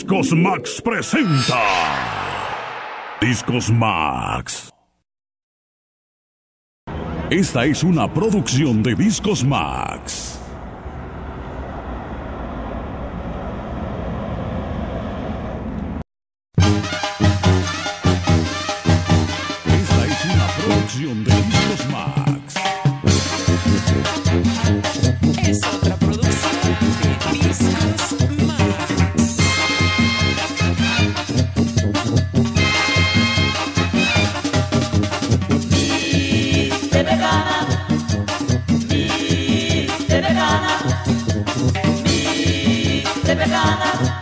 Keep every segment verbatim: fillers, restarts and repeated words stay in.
Discos Max presenta Discos Max. Esta es una producción de Discos Max. Esta es una producción de Discos Max. Es otra producción de Discos Max. Viste vegana, viste vegana, viste vegana,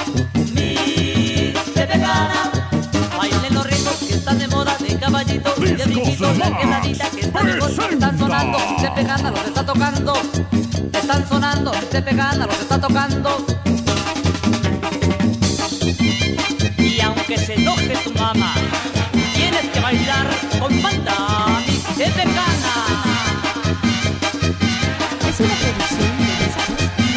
viste vegana. Bailen los ritmos que están de moda, de caballito y de brinquito, la quebradita que está mejor, que están sonando, viste vegana, los está tocando, están sonando, viste vegana, los está tocando. Y aunque se enoje tu mamá, tienes que bailar con banda, viste vegana. Es una producción de Discos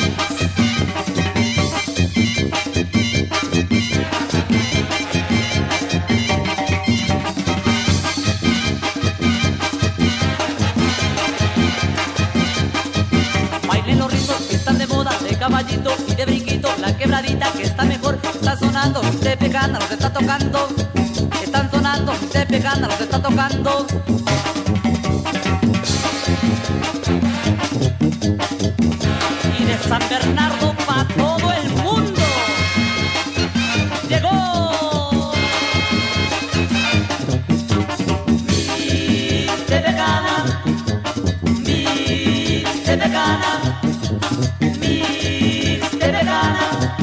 Bailen los ritmos que están de moda, de caballito y de brinquito, la quebradita que está mejor, está sonando, viste vegana, los está tocando, están sonando, viste vegana, los está tocando. Y de San Bernardo pa' todo el mundo llegó viste vegana, viste vegana, viste vegana,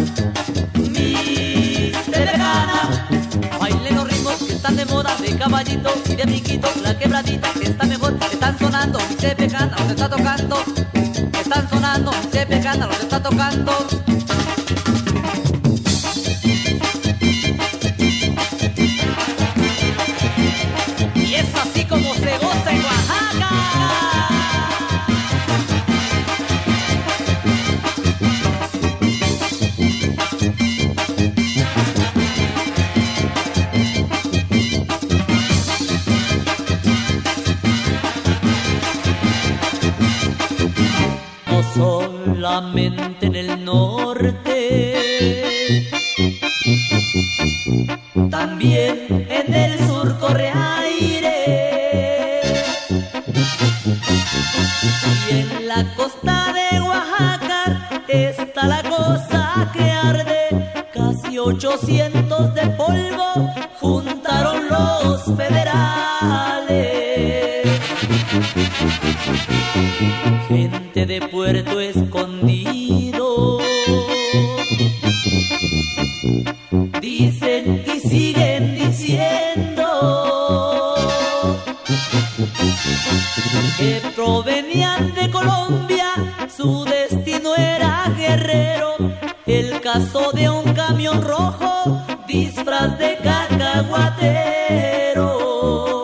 viste vegana. Bailen los ritmos que están de moda, de caballito y de brinquito, la quebradita que está mejor, están sonando, viste vegana, los está tocando, están sonando, viste vegana, los está tocando. Y es así como se goza en Oaxaca. No solamente en el norte, también en el sur corre aire. Y en la costa de Oaxaca está la cosa que arde. Casi ochocientos de polvo juntaron los federales. Gente de Puerto Escondido dicen y siguen diciendo que provenían de Colombia, su destino era Guerrero. El caso de un camión rojo, disfraz de cacahuatero.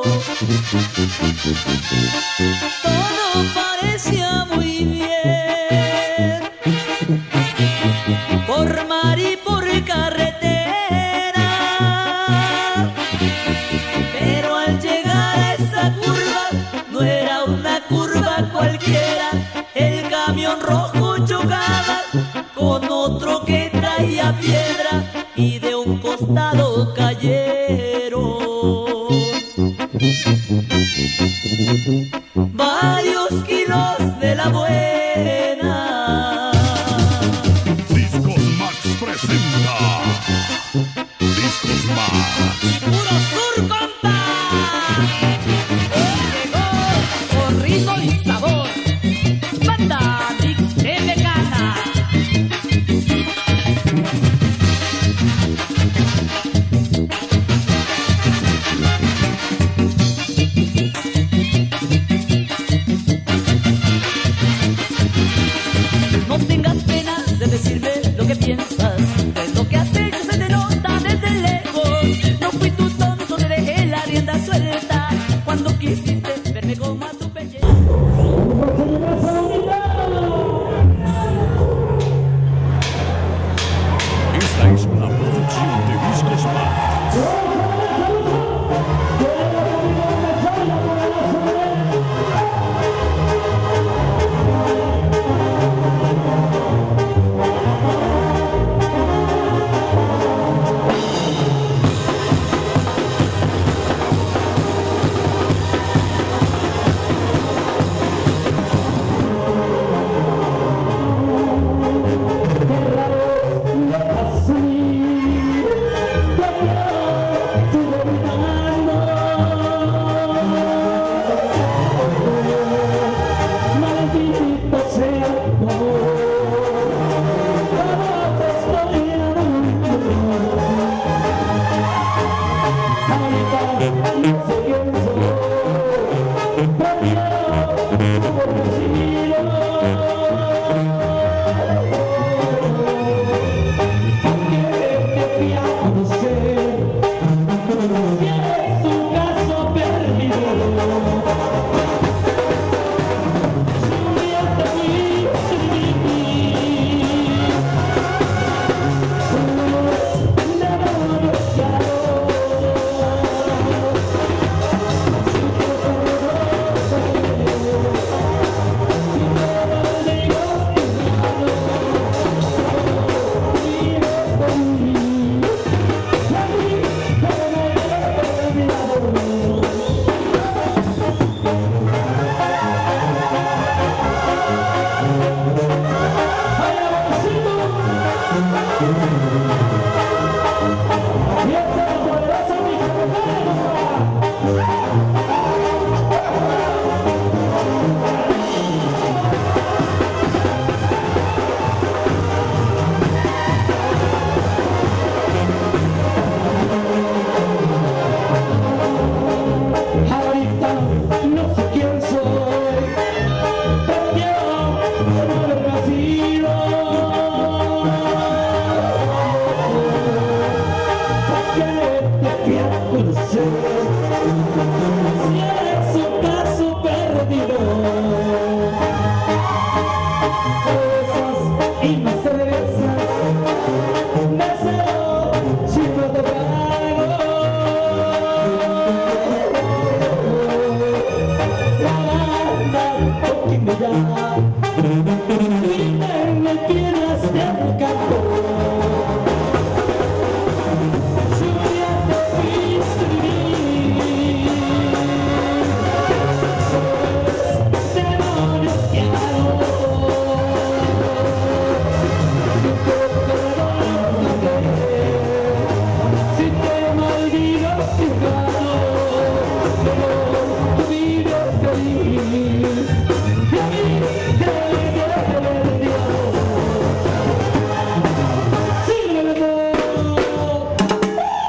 Todo parecía muy bien, por mar y por carretera, pero al llegar a esa curva, no era una curva cualquiera. El camión rojo chocaba con otro que traía piedra y de un costado cayeron varios kilos de la buena. Discos Max presenta Discos Max. ¡Puro sur, compa! Llegó con ritmo y sabor, banda viste vegana. No tengas pena de decirme lo que piensas, es lo que has hecho, se te nota desde lejos. No fui tu tonto, te dejé la rienda suelta cuando quisiste verme como a tu pellejo. Ya